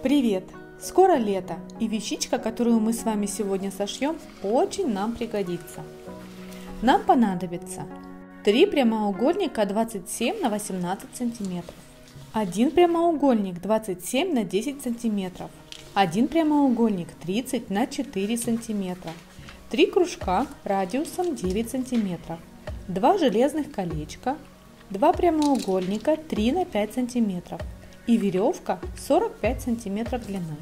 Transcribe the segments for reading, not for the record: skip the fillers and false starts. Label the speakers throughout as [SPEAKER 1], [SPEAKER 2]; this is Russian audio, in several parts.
[SPEAKER 1] Привет! Скоро лето, и вещичка, которую мы с вами сегодня сошьем, очень нам пригодится. Нам понадобится 3 прямоугольника 27 на 18 сантиметров, 1 прямоугольник 27 на 10 сантиметров, 1 прямоугольник 30 на 4 сантиметра, 3 кружка радиусом 9 сантиметров, 2 железных колечка, 2 прямоугольника 3 на 5 сантиметров и веревка 45 сантиметров длиной.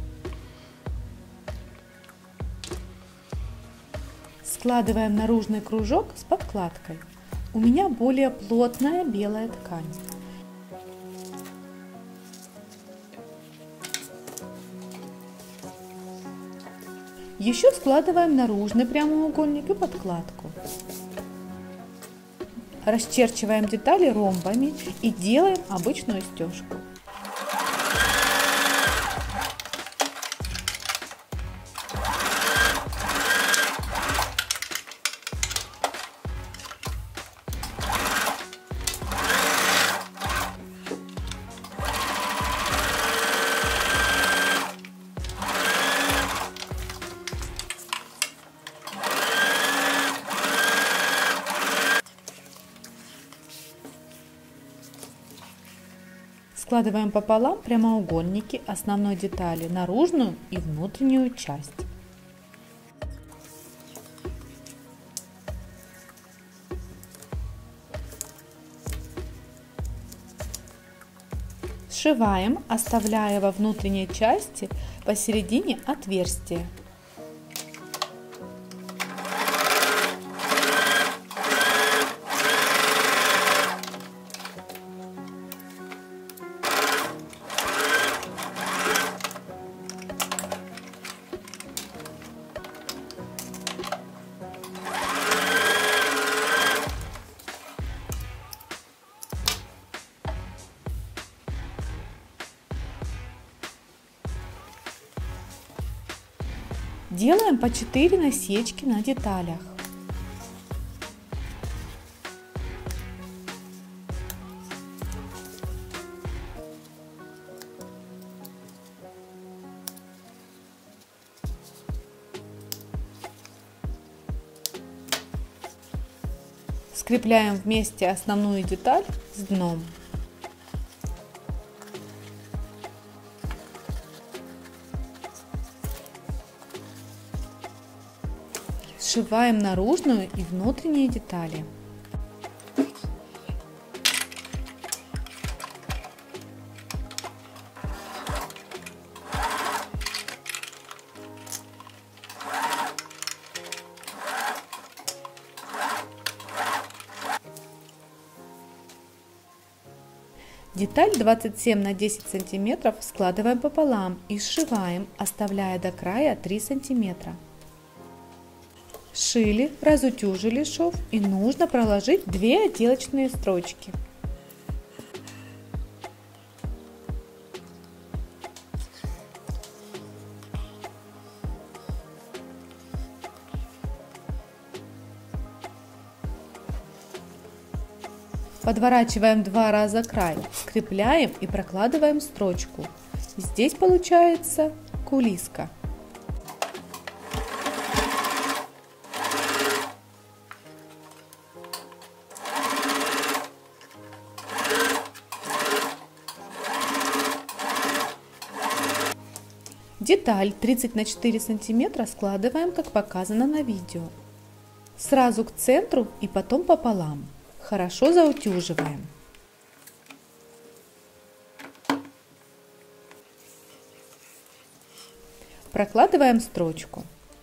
[SPEAKER 1] Складываем наружный кружок с подкладкой. У меня более плотная белая ткань. Еще складываем наружный прямоугольник и подкладку. Расчерчиваем детали ромбами и делаем обычную стежку. Складываем пополам прямоугольники основной детали, наружную и внутреннюю часть. Сшиваем, оставляя во внутренней части посередине отверстие. Делаем по 4 насечки на деталях. Скрепляем вместе основную деталь с дном. Сшиваем наружную и внутренние детали. Деталь 27 на 10 сантиметров складываем пополам и сшиваем, оставляя до края 3 сантиметра. Сшили, разутюжили шов и нужно проложить 2 отделочные строчки. Подворачиваем 2 раза край, скрепляем и прокладываем строчку. Здесь получается кулиска. Деталь 30 на 4 сантиметра складываем, как показано на видео. Сразу к центру и потом пополам. Хорошо заутюживаем. Прокладываем строчку.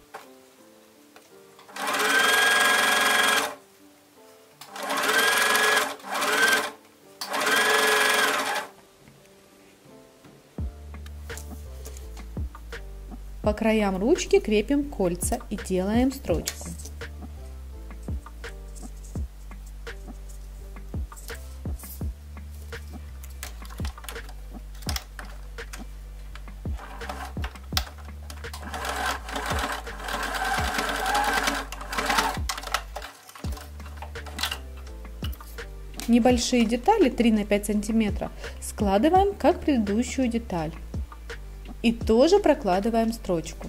[SPEAKER 1] По краям ручки крепим кольца и делаем строчку. Небольшие детали 3 на 5 сантиметров складываем как предыдущую деталь. и тоже прокладываем строчку.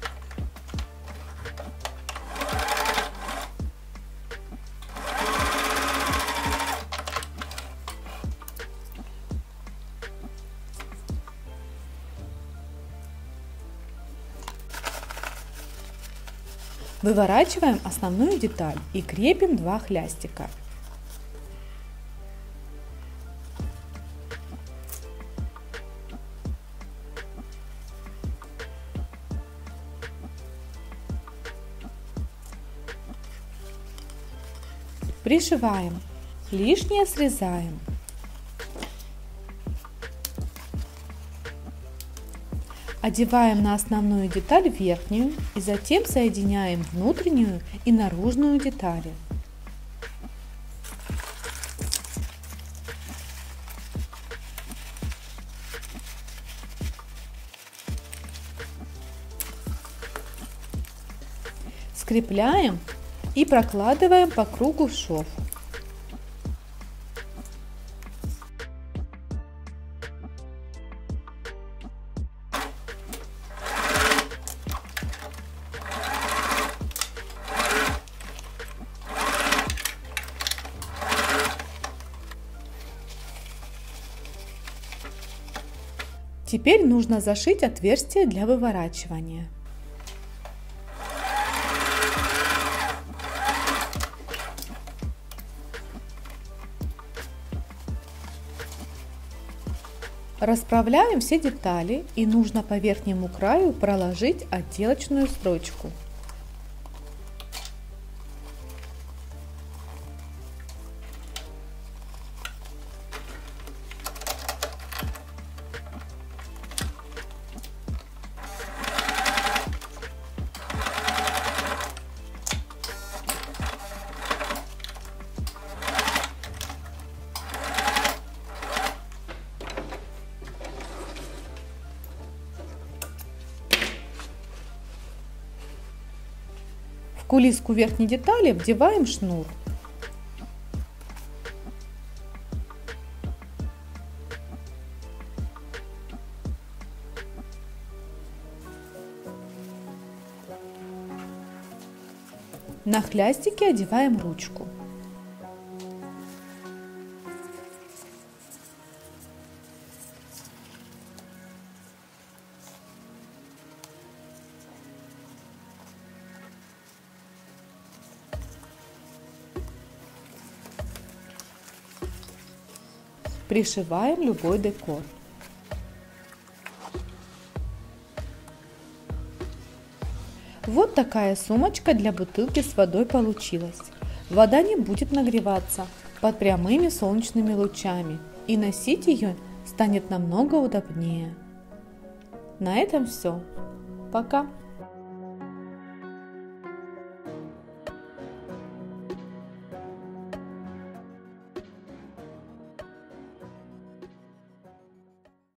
[SPEAKER 1] Выворачиваем основную деталь и крепим 2 хлястика. Пришиваем, лишнее срезаем. Одеваем на основную деталь верхнюю и затем соединяем внутреннюю и наружную детали. Скрепляем и прокладываем по кругу шов. Теперь нужно зашить отверстие для выворачивания. Расправляем все детали и нужно по верхнему краю проложить отделочную строчку. В кулиску верхней детали вдеваем шнур. На хлястике одеваем ручку. Пришиваем любой декор. Вот такая сумочка для бутылки с водой получилась. Вода не будет нагреваться под прямыми солнечными лучами, и носить ее станет намного удобнее. На этом все. Пока!